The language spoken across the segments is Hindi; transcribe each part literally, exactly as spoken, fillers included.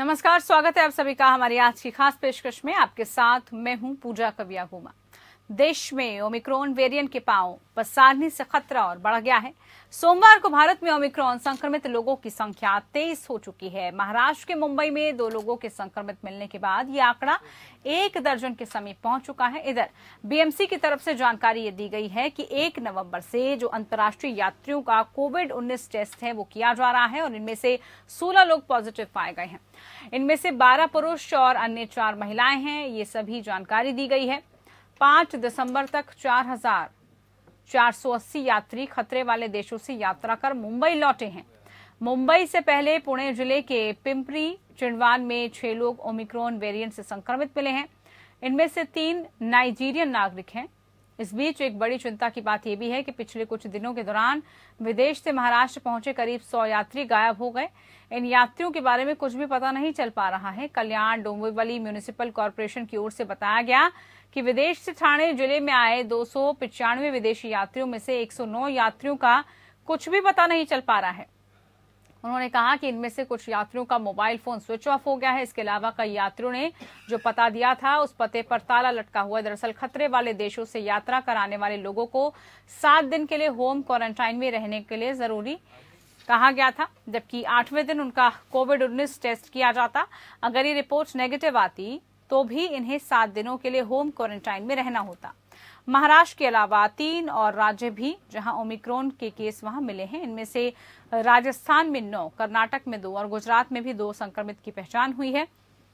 नमस्कार, स्वागत है आप सभी का हमारी आज की खास पेशकश में। आपके साथ मैं हूं पूजा कविया गुमा। देश में ओमिक्रॉन वेरिएंट के पांव पसारने से खतरा और बढ़ गया है। सोमवार को भारत में ओमिक्रॉन संक्रमित लोगों की संख्या तेईस हो चुकी है। महाराष्ट्र के मुंबई में दो लोगों के संक्रमित मिलने के बाद ये आंकड़ा एक दर्जन के समीप पहुंच चुका है। इधर बीएमसी की तरफ से जानकारी ये दी गई है कि एक नवंबर से जो अंतर्राष्ट्रीय यात्रियों का कोविड उन्नीस टेस्ट है वो किया जा रहा है और इनमें से सोलह लोग पॉजिटिव पाए गए हैं। इनमें से बारह पुरुष और अन्य चार महिलाएं हैं। ये सभी जानकारी दी गई है। पांच दिसंबर तक चार हजार चार सौ अस्सी यात्री खतरे वाले देशों से यात्रा कर मुंबई लौटे हैं। मुंबई से पहले पुणे जिले के पिंपरी चिंदवान में छह लोग ओमिक्रॉन वेरिएंट से संक्रमित मिले हैं। इनमें से तीन नाइजीरियन नागरिक हैं। इस बीच एक बड़ी चिंता की बात यह भी है कि पिछले कुछ दिनों के दौरान विदेश से महाराष्ट्र पहुंचे करीब सौ यात्री गायब हो गए। इन यात्रियों के बारे में कुछ भी पता नहीं चल पा रहा है। कल्याण डोंबिवली म्यूनिसिपल कॉर्पोरेशन की ओर से बताया गया कि विदेश से ठाणे जिले में आए दो सौ पिचानवे विदेशी यात्रियों में से एक सौ नौ यात्रियों का कुछ भी पता नहीं चल पा रहा है। उन्होंने कहा कि इनमें से कुछ यात्रियों का मोबाइल फोन स्विच ऑफ हो गया है। इसके अलावा कई यात्रियों ने जो पता दिया था उस पते पर ताला लटका हुआ है। दरअसल खतरे वाले देशों से यात्रा कराने वाले लोगों को सात दिन के लिए होम क्वारंटाइन में रहने के लिए जरूरी कहा गया था, जबकि आठवें दिन उनका कोविड उन्नीस टेस्ट किया जाता। अगर ये रिपोर्ट नेगेटिव आती तो भी इन्हें सात दिनों के लिए होम क्वारंटाइन में रहना होता। महाराष्ट्र के अलावा तीन और राज्य भी जहां ओमिक्रॉन के केस वहां मिले हैं। इनमें से राजस्थान में नौ, कर्नाटक में दो और गुजरात में भी दो संक्रमित की पहचान हुई है।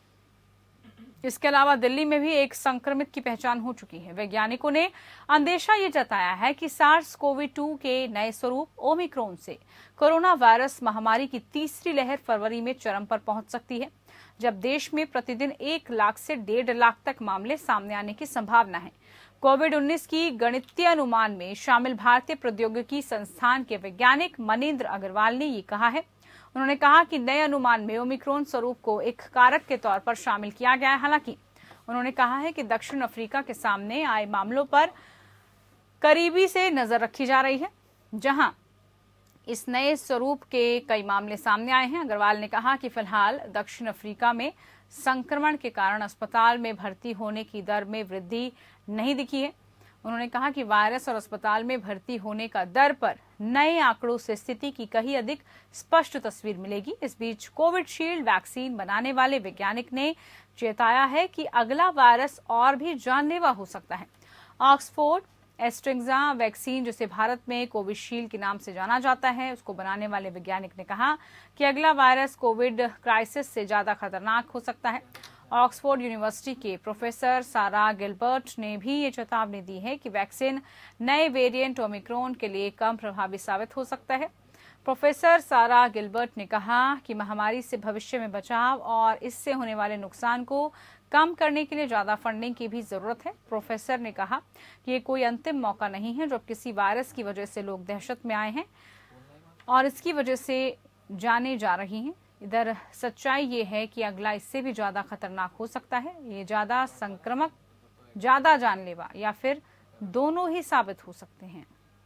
इसके अलावा दिल्ली में भी एक संक्रमित की पहचान हो चुकी है। वैज्ञानिकों ने अंदेशा ये जताया है कि सार्स कोवी टू के नए स्वरूप ओमिक्रॉन से कोरोना वायरस महामारी की तीसरी लहर फरवरी में चरम पर पहुंच सकती है, जब देश में प्रतिदिन एक लाख से डेढ़ लाख तक मामले सामने आने की संभावना है। कोविड उन्नीस की गणितीय अनुमान में शामिल भारतीय प्रौद्योगिकी संस्थान के वैज्ञानिक मनींद्र अग्रवाल ने ये कहा है। उन्होंने कहा कि नए अनुमान में ओमिक्रॉन स्वरूप को एक कारक के तौर पर शामिल किया गया है। हालांकि उन्होंने कहा है कि दक्षिण अफ्रीका के सामने आए मामलों पर करीबी से नजर रखी जा रही है, जहां इस नए स्वरूप के कई मामले सामने आए हैं। अग्रवाल ने कहा कि फिलहाल दक्षिण अफ्रीका में संक्रमण के कारण अस्पताल में भर्ती होने की दर में वृद्धि नहीं दिखी है। उन्होंने कहा कि वायरस और अस्पताल में भर्ती होने का दर पर नए आंकड़ों से स्थिति की कहीं अधिक स्पष्ट तस्वीर मिलेगी। इस बीच कोविशील्ड वैक्सीन बनाने वाले वैज्ञानिक ने चेताया है कि अगला वायरस और भी जानलेवा हो सकता है। ऑक्सफोर्ड एस्ट्रिंजा वैक्सीन, जिसे भारत में कोविशील्ड के नाम से जाना जाता है, उसको बनाने वाले वैज्ञानिक ने कहा कि अगला वायरस कोविड क्राइसिस से ज्यादा खतरनाक हो सकता है। ऑक्सफोर्ड यूनिवर्सिटी के प्रोफेसर सारा गिलबर्ट ने भी ये चेतावनी दी है कि वैक्सीन नए वेरिएंट ओमिक्रॉन के लिए कम प्रभावी साबित हो सकता है। प्रोफेसर सारा गिलबर्ट ने कहा कि महामारी से भविष्य में बचाव और इससे होने वाले नुकसान को कम करने के लिए ज्यादा फंडिंग की भी जरूरत है। प्रोफेसर ने कहा कि ये कोई अंतिम मौका नहीं है जब किसी वायरस की वजह से लोग दहशत में आए हैं और इसकी वजह से जाने जा रही हैं। इधर सच्चाई ये है कि अगला इससे भी ज्यादा खतरनाक हो सकता है। ये ज्यादा संक्रामक, ज्यादा जानलेवा या फिर दोनों ही साबित हो सकते हैं।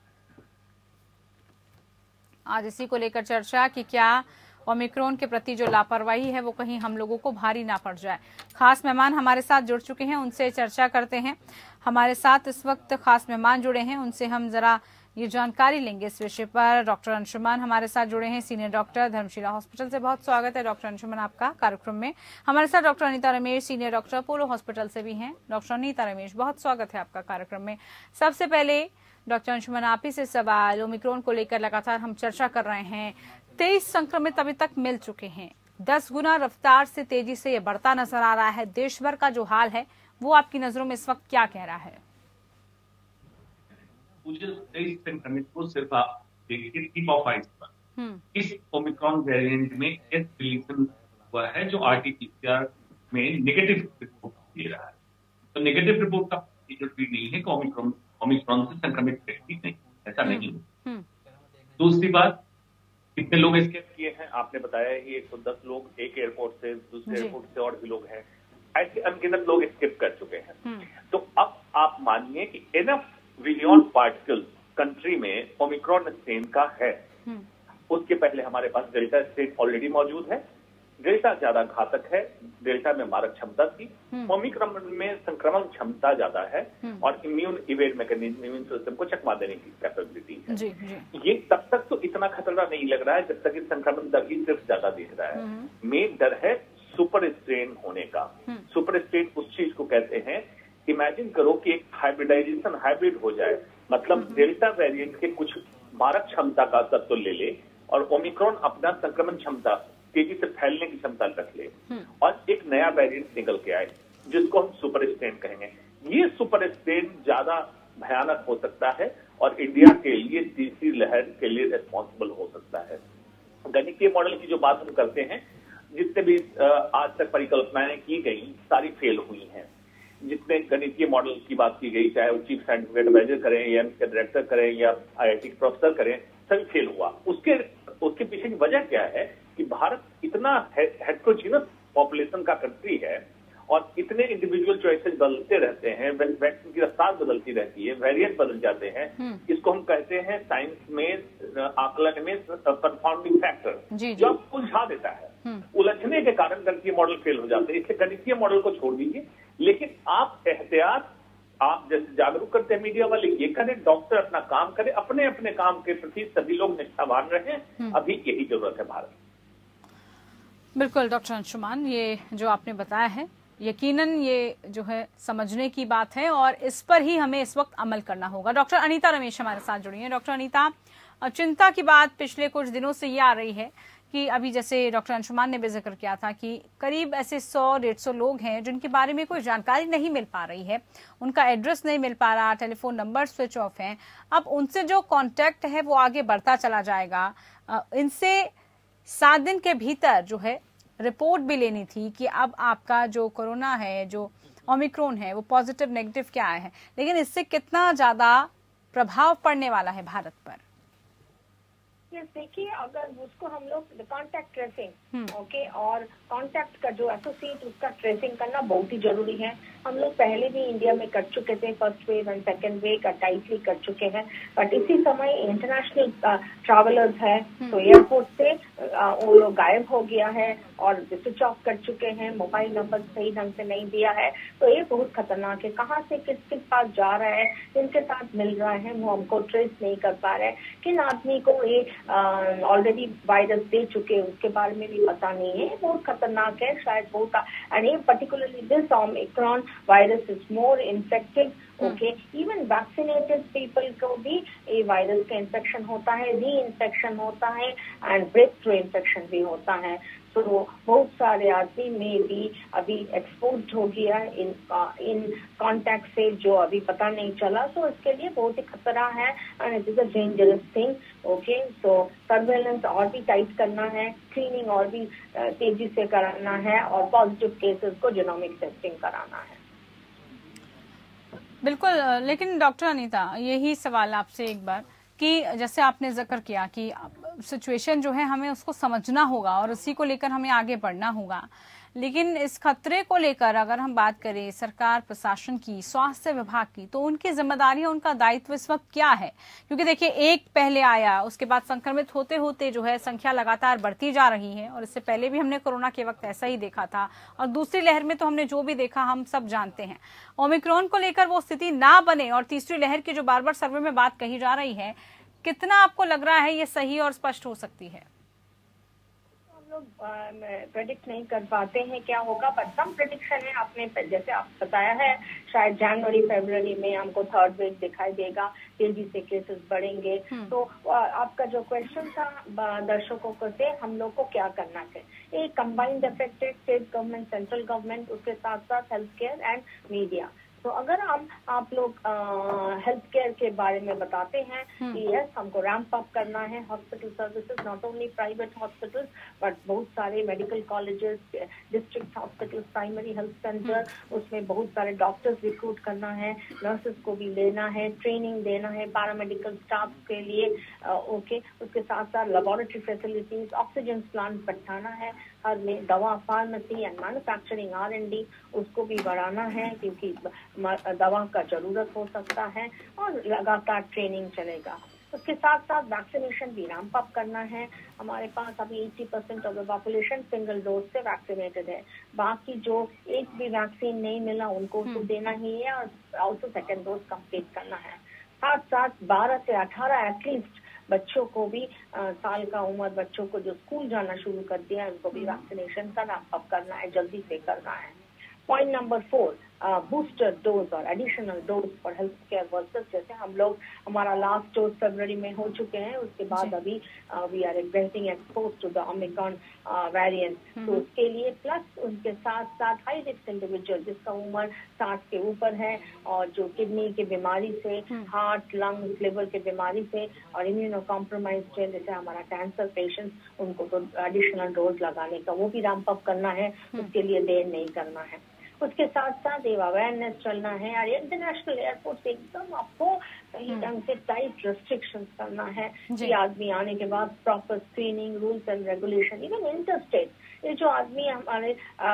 आज इसी को लेकर चर्चा कि क्या ओमिक्रॉन के प्रति जो लापरवाही है वो कहीं हम लोगों को भारी ना पड़ जाए। खास मेहमान हमारे साथ जुड़ चुके हैं, उनसे चर्चा करते हैं। हमारे साथ इस वक्त खास मेहमान जुड़े हैं, उनसे हम जरा ये जानकारी लेंगे इस विषय पर। डॉक्टर अंशुमन हमारे साथ जुड़े हैं, सीनियर डॉक्टर, धर्मशिला हॉस्पिटल से। बहुत स्वागत है डॉक्टर अंशुमन आपका कार्यक्रम में। हमारे साथ doctor Anita Ramesh, senior doctor, Apollo hospital से भी हैं। डॉक्टर अनीता रमेश, बहुत स्वागत है आपका कार्यक्रम में। सबसे पहले डॉक्टर अंशुमन, आप ही से सवाल। ओमिक्रॉन को लेकर लगातार हम चर्चा कर रहे हैं। तेईस संक्रमित अभी तक मिल चुके हैं। दस गुना रफ्तार से तेजी से ये बढ़ता नजर आ रहा है। देश भर का जो हाल है वो आपकी नजरों में इस वक्त क्या कह रहा है? मुझे तेईस संक्रमित को सिर्फ आप देखिए टिप ऑफ आइसबर्ग। इस ओमिक्रॉन वेरिएंट में एस डिलीशन हुआ है जो आरटीपीसीआर में नेगेटिव रिपोर्ट दे रहा है। तो नेगेटिव रिपोर्ट का जरूरी नहीं है कि ओमिक्रॉन ओमिक्रॉन से संक्रमित व्यक्ति नहीं, ऐसा नहीं है। दूसरी बात, कितने लोग एस्केप किए हैं आपने बताया ही, एक सौ दस लोग एक एयरपोर्ट से दूसरे एयरपोर्ट से और भी लोग हैं। ऐसे अनगिनत लोग एस्केप कर चुके हैं। तो अब आप मानिए कि इनफ विरियॉन पार्टिकल कंट्री में ओमिक्रॉन स्ट्रेन का है। उसके पहले हमारे पास डेल्टा स्ट्रेन ऑलरेडी मौजूद है। डेल्टा ज्यादा घातक है, डेल्टा में मारक क्षमता थी, ओमिक्रॉन में संक्रमण क्षमता ज्यादा है और immune evade mechanism, immune system को चकमा देने की कैपेबिलिटी है। जी, जी। ये तब तक तो इतना खतरा नहीं लग रहा है जब तक इस संक्रमण दर ही सिर्फ ज्यादा दिख रहा है। मेन डर है सुपर स्ट्रेन होने का। सुपर स्ट्रेन उस चीज को कहते हैं, इमेजिन करो कि एक हाइब्रिडाइजेशन हाइब्रिड हो जाए, मतलब डेल्टा वेरिएंट के कुछ मारक क्षमता का तत्व ले ले और ओमिक्रॉन अपना संक्रमण क्षमता, तेजी से फैलने की क्षमता रख ले और एक नया वेरिएंट निकल के आए जिसको हम सुपर स्ट्रेन कहेंगे। ये सुपर स्ट्रेन ज्यादा भयानक हो सकता है और इंडिया के लिए तीसरी लहर के लिए रिस्पॉन्सिबल हो सकता है। गणितीय मॉडल की जो बात हम करते हैं, जितने भी आज तक परिकल्पनाएं की गई सारी फेल हुई हैं। जितने गणितीय मॉडल की बात की गई, चाहे वो चीफ साइंटिफिक एडवाइजर करें या एम्स के डायरेक्टर करें या आईआईटी के प्रोफेसर करें, सभी फेल हुआ। उसके उसके पीछे की वजह क्या है कि भारत इतना हेट्रोजीनस पॉपुलेशन का कंट्री है और इतने इंडिविजुअल चॉइसेस बदलते रहते हैं, वैक्सीन की रफ्तार बदलती रहती है, वेरिएंट बदल जाते हैं। इसको हम कहते हैं साइंस में, आकलन में कंफाउंडिंग फैक्टर, जो आपको उलझा देता है। उलझने के कारण गणितीय मॉडल फेल हो जाते हैं। इसलिए गणितीय मॉडल को छोड़ दीजिए, लेकिन आप एहतियात, आप जैसे जागरूक करते हैं मीडिया वाले, ये करें, डॉक्टर अपना काम करें, अपने अपने काम के प्रति सभी लोग निष्ठावान रहें। अभी यही जरूरत है भारत। बिल्कुल डॉक्टर अंशुमान, ये जो आपने बताया है यकीनन ये जो है समझने की बात है और इस पर ही हमें इस वक्त अमल करना होगा। डॉक्टर अनीता रमेश हमारे साथ जुड़ी हैं। डॉक्टर अनीता, चिंता की बात पिछले कुछ दिनों से ये आ रही है कि अभी जैसे डॉक्टर अंशुमान ने भी जिक्र किया था कि करीब ऐसे सौ डेढ़ सौ लोग हैं जिनके बारे में कोई जानकारी नहीं मिल पा रही है, उनका एड्रेस नहीं मिल पा रहा, टेलीफोन नंबर स्विच ऑफ हैं। अब उनसे जो कांटेक्ट है वो आगे बढ़ता चला जाएगा। इनसे सात दिन के भीतर जो है रिपोर्ट भी लेनी थी कि अब आपका जो कोरोना है, जो ओमिक्रॉन है, वो पॉजिटिव नेगेटिव क्या है, लेकिन इससे कितना ज्यादा प्रभाव पड़ने वाला है भारत पर? देखिए, अगर उसको हम लोग कॉन्टैक्ट ट्रेसिंग ओके और कॉन्टैक्ट का जो एसोसिएट उसका ट्रेसिंग करना बहुत ही जरूरी है। हम लोग पहले भी इंडिया में कर चुके थे, first wave and second wave का टाइटली कर चुके हैं, बट इसी समय इंटरनेशनल ट्रैवलर्स है तो एयरपोर्ट से आ, वो लोग गायब हो गया है और स्विच ऑफ कर चुके हैं, मोबाइल नंबर सही ढंग से नहीं दिया है। तो ये बहुत खतरनाक है। कहाँ से किस किस पास जा रहा है, किनके साथ मिल रहा है, वो हमको ट्रेस नहीं कर पा रहे हैं। किन आदमी को ये ऑलरेडी वायरस दे चुके उसके बारे में भी पता नहीं है। बहुत खतरनाक है, शायद बहुत, एंड ये particularly this omicron virus is more infective. Okay, even vaccinated people को भी ये वायरस का इन्फेक्शन होता है, री इन्फेक्शन होता है एंड ब्रेक थ्रू इन्फेक्शन भी होता है। तो बहुत सारे आदमी में भी अभी एक्सपोज हो गया इन इन कांटेक्ट से, जो अभी पता नहीं चला। तो इसके लिए बहुत ही खतरा है and it is a dangerous thing. Okay, so surveillance और भी टाइट करना है, स्क्रीनिंग और भी तेजी से कराना है और पॉजिटिव केसेस को जीनोमिक टेस्टिंग कराना है। बिल्कुल, लेकिन डॉक्टर अनीता, यही सवाल आपसे एक बार कि जैसे आपने जिक्र किया कि सिचुएशन जो है हमें उसको समझना होगा और उसी को लेकर हमें आगे बढ़ना होगा, लेकिन इस खतरे को लेकर अगर हम बात करें सरकार प्रशासन की, स्वास्थ्य विभाग की, तो उनकी जिम्मेदारियां, उनका दायित्व इस वक्त क्या है? क्योंकि देखिए, एक पहले आया, उसके बाद संक्रमित होते होते जो है संख्या लगातार बढ़ती जा रही है और इससे पहले भी हमने कोरोना के वक्त ऐसा ही देखा था और दूसरी लहर में तो हमने जो भी देखा हम सब जानते हैं। ओमिक्रॉन को लेकर वो स्थिति ना बने और तीसरी लहर की जो बार बार सर्वे में बात कही जा रही है, कितना आपको लग रहा है ये सही और स्पष्ट हो सकती है? प्रेडिक्ट नहीं कर पाते हैं क्या होगा, बट सम प्रेडिक्शन है। आपने जैसे आप बताया है, शायद जनवरी फरवरी में हमको थर्ड वेव दिखाई देगा, तेजी से केसेस बढ़ेंगे। तो आपका जो क्वेश्चन था दर्शकों को से, हम लोग को क्या करना चाहिए? एक कंबाइंड इफेक्ट है, स्टेट गवर्नमेंट, सेंट्रल गवर्नमेंट, उसके साथ साथ हेल्थ केयर एंड मीडिया। तो अगर हम आप लोग हेल्थ केयर के बारे में बताते हैं कि यस, हमको रैंप अप करना है hospital services, not only private hospitals but बहुत सारे medical colleges, district hospital, primary health centre, उसमें बहुत सारे डॉक्टर्स रिक्रूट करना है, नर्सेस को भी लेना है, ट्रेनिंग देना है पैरामेडिकल स्टाफ के लिए। ओके, उसके साथ साथ लेबोरेटरी फैसिलिटीज, ऑक्सीजन प्लांट बढ़ाना है, हर में दवा, pharmacy and manufacturing, R and D, उसको भी बढ़ाना है क्योंकि दवा का जरूरत हो सकता है और लगातार ट्रेनिंग चलेगा। उसके साथ साथ वैक्सीनेशन भी रैंप अप करना है। हमारे पास अभी अस्सी percent of the population single dose से वैक्सीनेटेड है। बाकी जो एक भी वैक्सीन नहीं मिला उनको तो देना ही है और ऑल्सो सेकेंड डोज कंप्लीट करना है। साथ साथ बारह से अठारह एटलीस्ट बच्चों को भी आ, साल का उम्र बच्चों को जो स्कूल जाना शुरू कर दिया है उनको भी वैक्सीनेशन का रैंप अप करना है, जल्दी से करना है। Point number four, booster dose और additional dose for health care workers. जैसे हम लोग हमारा लास्ट डोज फरवरी में हो चुके हैं, उसके बाद अभी we are getting expose to the omicron variant, तो उसके लिए प्लस उनके साथ साथ हाई रिस्क इंडिविजुअल जिसका उम्र साठ के ऊपर है और जो किडनी की बीमारी से, हार्ट, लंग्स, लिवर की बीमारी से और इम्यूनो कॉम्प्रोमाइज्ड है जैसे हमारा कैंसर पेशेंट्स, उनको तो एडिशनल डोज लगाने का वो भी रैंप अप करना है, उसके लिए देर नहीं करना है। उसके साथ साथ एक अवेयरनेस चलना है और इंटरनेशनल एयरपोर्ट से एकदम आपको सही ढंग से टाइट रेस्ट्रिक्शंस करना है कि आदमी आने के बाद proper screening, rules and regulation, even interstate. ये जो आदमी हमारे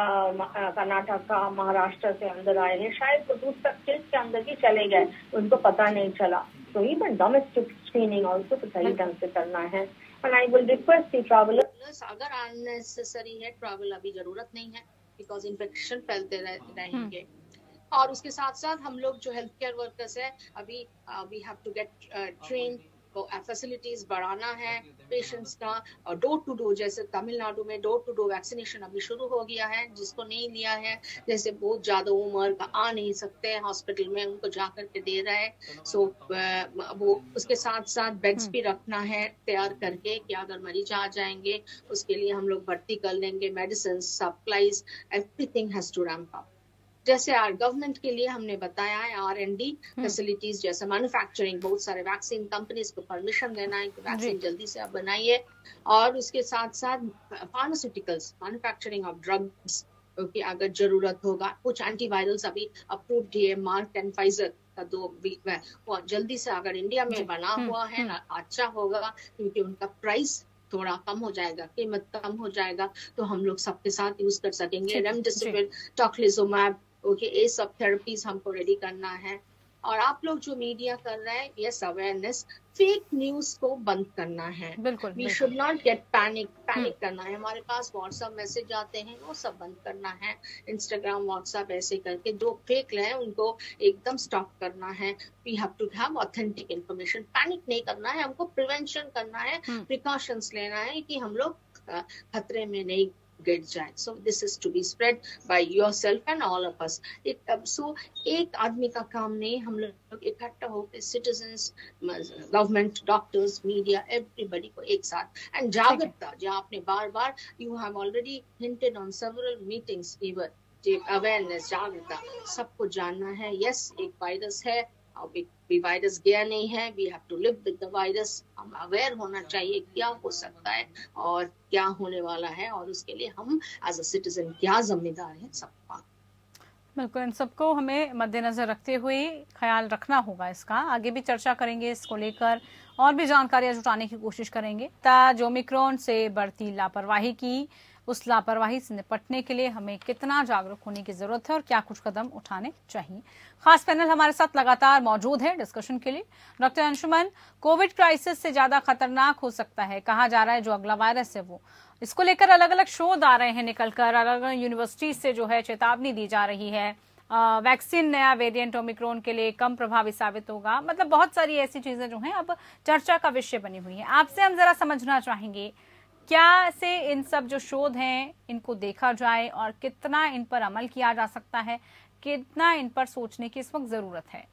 कर्नाटका, महाराष्ट्र से अंदर आए हैं, शायद वो दूसरा स्टेट के अंदर भी चले गए, उनको पता नहीं चला, तो इवन डोमेस्टिक स्क्रीनिंग ऑल्सो तो सही ढंग से करना है। And I will request the travellers, अगर अननेसेसरी है ट्रैवल अभी जरूरत नहीं है बिकॉज इन्फेक्शन फैलते रहेंगे। और उसके साथ साथ हम लोग जो हेल्थ केयर वर्कर्स है अभी we have to get train, तो फैसिलिटीज बढ़ाना है पेशेंट्स का। और डोर टू डोर, जैसे तमिलनाडु में डोर टू डोर वैक्सीनेशन अभी शुरू हो गया है। जिसको नहीं लिया है, जैसे बहुत ज्यादा उम्र का आ नहीं सकते हॉस्पिटल में, उनको जा करके दे रहा है। सो so, वो उसके साथ साथ बेड्स भी रखना है तैयार करके कि अगर मरीज आ जाएंगे उसके लिए हम लोग भर्ती कर लेंगे। Medicine, supplies, everything has to ramp up. जैसे आर गवर्नमेंट के लिए हमने बताया है आर एंड डी फैसिलिटीज, जैसे मैन्युफैक्चरिंग, बहुत सारे वैक्सीन कंपनीज को परमिशन देना है कि वैक्सीन जल्दी से आप बनाइए। और उसके साथ साथ फार्मास्यूटिकल्स, मैन्युफैक्चरिंग ऑफ ड्रग्स, क्योंकि अगर जरूरत होगा। कुछ एंटीवायरल्स अभी अप्रूव्ड है, मार्क एंड फाइजर का दो वो जल्दी से अगर इंडिया में बना हुआ है ना अच्छा होगा, क्योंकि उनका प्राइस थोड़ा कम हो जाएगा, कीमत कम हो जाएगा, तो हम लोग सबके साथ यूज कर सकेंगे। रेमडेसिविर, टोक्लिजुमैब, ओके, ये सब थेरेपीज हमको रेडी करना है। और आप लोग जो मीडिया कर रहे हैं, यस, अवेयरनेस, फेक न्यूज को बंद करना है। बिल्कुल, we should not get panic panic करना है। हमारे पास व्हाट्सएप मैसेज आते हैं, वो सब बंद करना है। इंस्टाग्राम, व्हाट्सएप ऐसे करके जो फेक है उनको एकदम स्टॉप करना है। We have to have authentic information. Panic नहीं करना है, हमको प्रिवेंशन करना है, प्रिकॉशंस लेना है कि हम लोग खतरे में नहीं गिर जाए। So this is to be spread by yourself and all of us. It, uh, so एक आदमी का काम नहीं, हम लोग इकट्ठा होकर citizens, government, doctors, media, everybody को एक साथ and जागरूकता, जो आपने बार बार you have already hinted on several meetings even, awareness, जागरूकता, सबको जानना है। Yes, एक वायरस है, अब एक वायरस गया नहीं है, we have to live with the virus. हम अवेयर होना चाहिए क्या हो सकता है और क्या होने वाला है, और उसके लिए हम एज अ सिटीजन क्या जिम्मेदार है सबका। बिल्कुल, इन सबको हमें मद्देनजर रखते हुए ख्याल रखना होगा। इसका आगे भी चर्चा करेंगे, इसको लेकर और भी जानकारियां जुटाने की कोशिश करेंगे। ताज ओमिक्रॉन से बढ़ती लापरवाही की, उस लापरवाही से निपटने के लिए हमें कितना जागरूक होने की जरूरत है और क्या कुछ कदम उठाने चाहिए। खास पैनल हमारे साथ लगातार मौजूद है डिस्कशन के लिए। डॉक्टर अंशुमन, कोविड क्राइसिस से ज्यादा खतरनाक हो सकता है कहा जा रहा है जो अगला वायरस है वो, इसको लेकर अलग अलग शोध आ रहे हैं निकलकर, अलग अलग यूनिवर्सिटी से जो है चेतावनी दी जा रही है। वैक्सीन नया वेरिएंट ओमिक्रॉन के लिए कम प्रभावी साबित होगा, मतलब बहुत सारी ऐसी चीजें जो हैं अब चर्चा का विषय बनी हुई है। आपसे हम जरा समझना चाहेंगे क्या से इन सब जो शोध हैं इनको देखा जाए और कितना इन पर अमल किया जा सकता है, कितना इन पर सोचने की इस वक्त जरूरत है।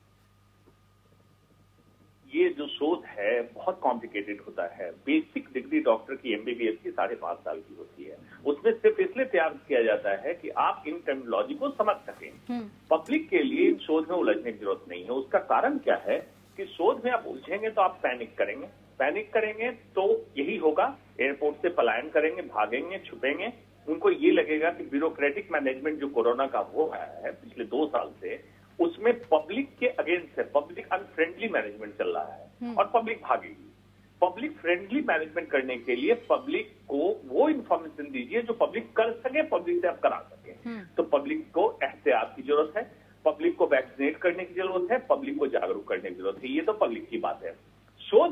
ये जो शोध है बहुत कॉम्प्लिकेटेड होता है। बेसिक डिग्री डॉक्टर की एमबीबीएस की साढ़े पांच साल की होती है, उसमें सिर्फ इसलिए तैयार किया जाता है कि आप इन टर्मिनोलॉजी को समझ सकें। पब्लिक के लिए इन शोध में उलझने की जरूरत नहीं है। उसका कारण क्या है कि शोध में आप उलझेंगे तो आप पैनिक करेंगे, पैनिक करेंगे तो यही होगा, एयरपोर्ट से पलायन करेंगे, भागेंगे, छुपेंगे। उनको ये लगेगा कि ब्यूरोक्रेटिक मैनेजमेंट जो कोरोना का हो रहा है पिछले दो साल से, उसमें पब्लिक के अगेंस्ट है, पब्लिक अनफ्रेंडली मैनेजमेंट चल रहा है और पब्लिक भागेगी। पब्लिक फ्रेंडली मैनेजमेंट करने के लिए पब्लिक को वो इन्फॉर्मेशन दीजिए जो पब्लिक कर सके, पब्लिक से आप करा सके। तो पब्लिक को एहतियात की जरूरत है, पब्लिक को वैक्सीनेट करने की जरूरत है, पब्लिक को जागरूक करने की जरूरत है। ये तो पब्लिक की बात है। शोध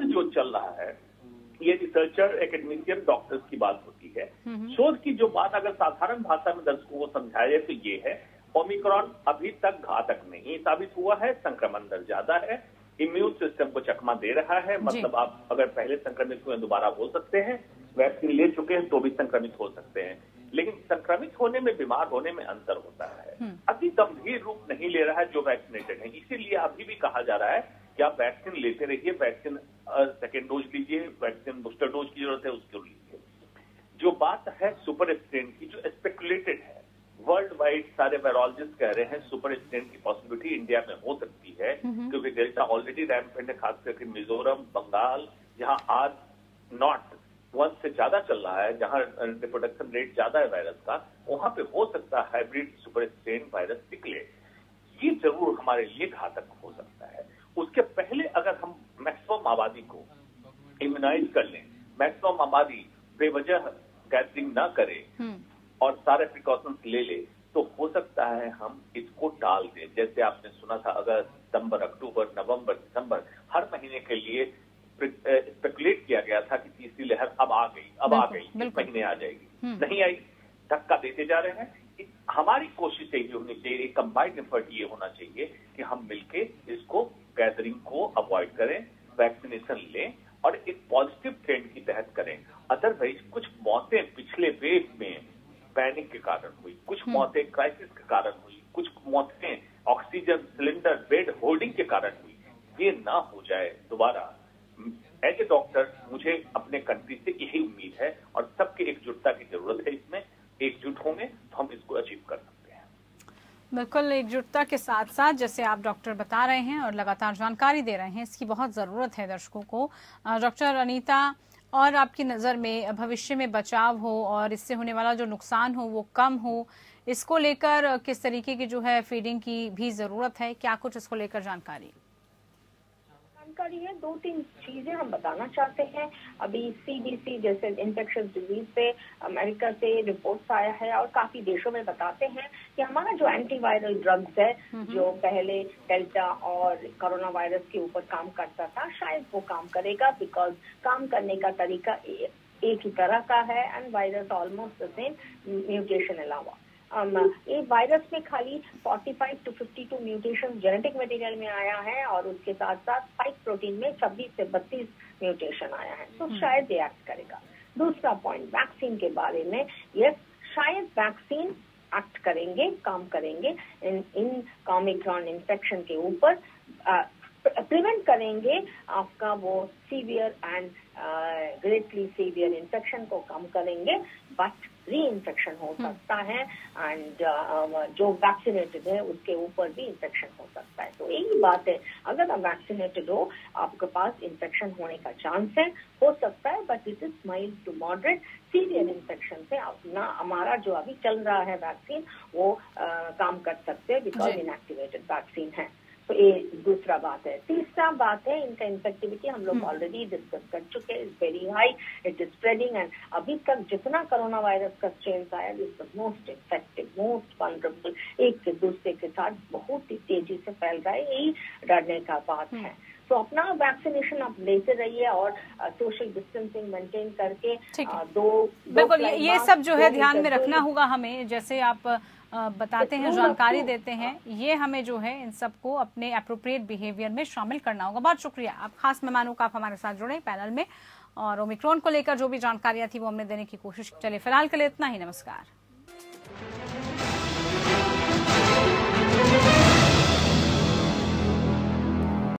चल रहा है, ये रिसर्चर एकेडमिशियन डॉक्टर्स की बात होती है। शोध की जो बात अगर साधारण भाषा में दर्शकों को समझाया जाए तो ये है, ओमिक्रॉन अभी तक घातक नहीं साबित हुआ है, संक्रमण दर ज्यादा है, इम्यून सिस्टम को चकमा दे रहा है, मतलब आप अगर पहले संक्रमित हुए दोबारा हो सकते हैं, वैक्सीन ले चुके हैं तो भी संक्रमित हो सकते हैं, लेकिन संक्रमित होने में, बीमार होने में अंतर होता है। अति गंभीर रूप नहीं ले रहा है जो वैक्सीनेटेड है, इसीलिए अभी भी कहा जा रहा है कि आप वैक्सीन लेते रहिए, वैक्सीन सेकेंड डोज लीजिए, वैक्सीन बूस्टर डोज की जरूरत है उसको लीजिए। जो बात है सुपर स्ट्रेन की, जो स्पेकुलेटेड है, वर्ल्ड वाइड सारे वायरोलॉजिस्ट कह रहे हैं सुपर स्ट्रेन की पॉसिबिलिटी इंडिया में हो सकती है, क्योंकि डेल्टा ऑलरेडी रैम्पेंट है, खास करके मिजोरम, बंगाल, जहां आज नॉट वन से ज्यादा चल रहा है, जहां रिप्रोडक्शन रेट ज्यादा है वायरस का, वहां पे हो सकता है हाइब्रिड सुपर स्ट्रेन वायरस निकले। ये जरूर हमारे लिए घातक हो सकता है। उसके पहले अगर हम मैक्सिमम आबादी को इम्यूनाइज कर लें, मैक्सिमम आबादी बेवजह गैदरिंग ना करे और सारे प्रिकॉशंस ले ले, तो हो सकता है हम इसको टाल दें। जैसे आपने सुना था अगस्त, सितंबर, अक्टूबर, नवंबर, दिसंबर, हर महीने के लिए स्पेकुलेट किया गया था कि तीसरी लहर अब आ गई, अब आ गई, इस महीने आ जाएगी, नहीं आई, धक्का देते जा रहे हैं। हमारी कोशिश यही होनी चाहिए, कंबाइंड एफर्ट ये होना चाहिए कि हम मिलके इसको गैदरिंग को अवॉइड करें, वैक्सीनेशन लें और एक पॉजिटिव ट्रेंड की तहत करें। अदरवाइज कुछ मौतें पिछले वेव में पैनिक के कारण हुई, कुछ मौतें क्राइसिस के कारण हुई, कुछ मौतें ऑक्सीजन सिलेंडर बेड होल्डिंग के कारण हुई, ये ना हो जाए दोबारा। एज ए डॉक्टर मुझे अपने कंट्री से यही उम्मीद है और सबके एकजुटता की जरूरत है। इसमें एकजुट होंगे तो हम इसको अचीव कर सकते हैं। बिल्कुल, एकजुटता के साथ साथ जैसे आप डॉक्टर बता रहे हैं और लगातार जानकारी दे रहे हैं, इसकी बहुत ज़रूरत है दर्शकों को। डॉक्टर अनीता, और आपकी नज़र में भविष्य में बचाव हो और इससे होने वाला जो नुकसान हो वो कम हो, इसको लेकर किस तरीके की जो है फीडिंग की भी ज़रूरत है, क्या कुछ इसको लेकर जानकारी जानकारी है? दो तीन चीजें हम बताना चाहते हैं। अभी सीडीसी जैसे इन्फेक्शियस डिजीज से अमेरिका से रिपोर्ट्स आया है और काफी देशों में बताते हैं कि हमारा जो एंटीवायरल ड्रग्स है, जो पहले डेल्टा और कोरोना वायरस के ऊपर काम करता था, शायद वो काम करेगा, बिकॉज काम करने का तरीका एक ही तरह का है and virus almost the same, mutation अलावा। Um, ये वायरस में खाली पैंतालीस टू बावन म्यूटेशन जेनेटिक मटेरियल में आया है और उसके साथ साथ स्पाइक प्रोटीन में छब्बीस से बत्तीस म्यूटेशन आया है, तो शायद रिएक्ट करेगा। दूसरा पॉइंट वैक्सीन के बारे में, यस शायद वैक्सीन एक्ट करेंगे, काम करेंगे इन इन ओमिक्रॉन इन्फेक्शन के ऊपर, प्रिवेंट करेंगे आपका वो severe and greatly severe infection को कम करेंगे, बट री इन्फेक्शन हो सकता है एंड uh, जो वैक्सीनेटेड है उसके ऊपर भी इन्फेक्शन हो सकता है। तो यही बात है, अगर आप वैक्सीनेटेड हो आपके पास इन्फेक्शन होने का चांस है, हो सकता है, but it is mild to moderate. Severe infection से अपना हमारा जो अभी चल रहा है वैक्सीन वो uh, काम कर सकते हैं, बिकॉज इनएक्टिवेटेड वैक्सीन है। तो ये दूसरा बात है। तीसरा बात है, इनका इन्फेक्टिविटी हम लोग ऑलरेडी डिस्कस कर चुके हैं, is very high, it is spreading and अभी तक जितना कोरोना वायरस का स्ट्रेन आया is the most effective, most vulnerable, एक के दूसरे के साथ बहुत ही तेजी से फैल रहा है, यही डरने का बात है। तो अपना वैक्सीनेशन आप लेते रहिए और सोशल डिस्टेंसिंग मेंटेन करके आ, दो बिल्कुल ये सब जो है ध्यान में रखना होगा हमें, जैसे आप बताते हैं, जानकारी देते हैं, ये हमें जो है इन सबको अपने एप्रोप्रिएट बिहेवियर में शामिल करना होगा। बहुत शुक्रिया आप खास मेहमानों का, आप हमारे साथ जुड़े पैनल में और ओमिक्रॉन को लेकर जो भी जानकारियां थी वो हमने देने की कोशिश। चलिए फिलहाल के लिए इतना ही, नमस्कार।